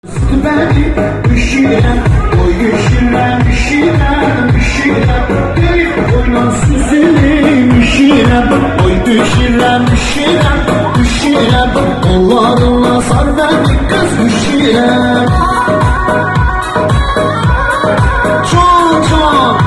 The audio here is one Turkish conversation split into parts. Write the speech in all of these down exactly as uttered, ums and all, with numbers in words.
Beni üşüyen, oy üşüyen, üşüyen, üşüyen, gelip oynasın seni üşüyen, oy üşüyen, üşüyen, üşüyen, kollarına sar beni kız üşüyen. Çok çok.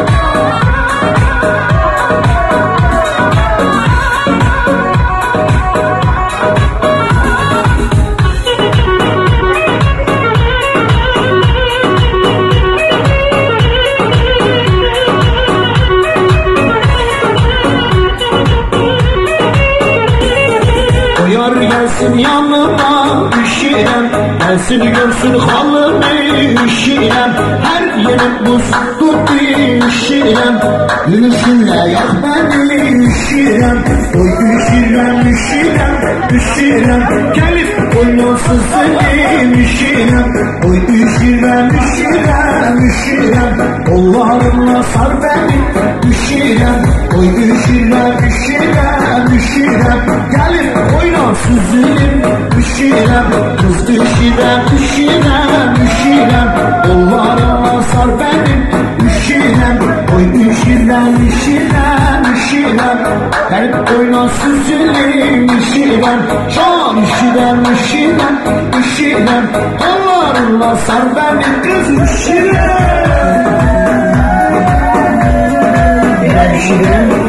Yar gelsin yanıma üşüyen, gelsin görsün halımı üşüyen, her yerim buz tuttu üşüyen, gülüşünle yak beni üşüyen, oy üşüyen, üşüyen, üşüyen, gelip oynasın seni üşüyen, oy üşüyen, üşüyen, üşüyen, kollarına sar beni üşüyen, oy üşüyen, üşüyen, üşüyen, gelip Süzülüm, üşüyen, kız üşüyen, üşüyen, üşüyen, kollarına sar benim üşüyen, oy üşüyen, üşüyen, üşüyen, gelip oyna süzülüm, üşüyen, can üşüyen, üşüyen, üşüyen, kollarına sar benim kız üşüyen. Üşüyen.